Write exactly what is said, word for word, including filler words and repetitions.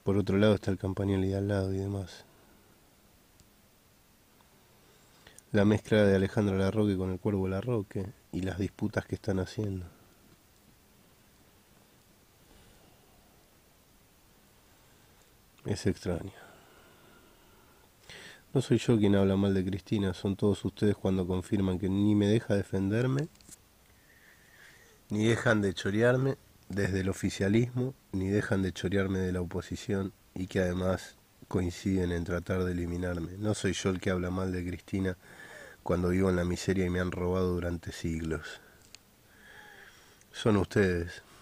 Por otro lado está el Campañol y al lado y demás. La mezcla de Alejandro Larroque con el Cuervo Larroque y las disputas que están haciendo. Es extraño. No soy yo quien habla mal de Cristina, son todos ustedes cuando confirman que ni me deja defenderme, ni dejan de chorearme desde el oficialismo, ni dejan de chorearme de la oposición y que además coinciden en tratar de eliminarme. No soy yo el que habla mal de Cristina cuando vivo en la miseria y me han robado durante siglos. Son ustedes.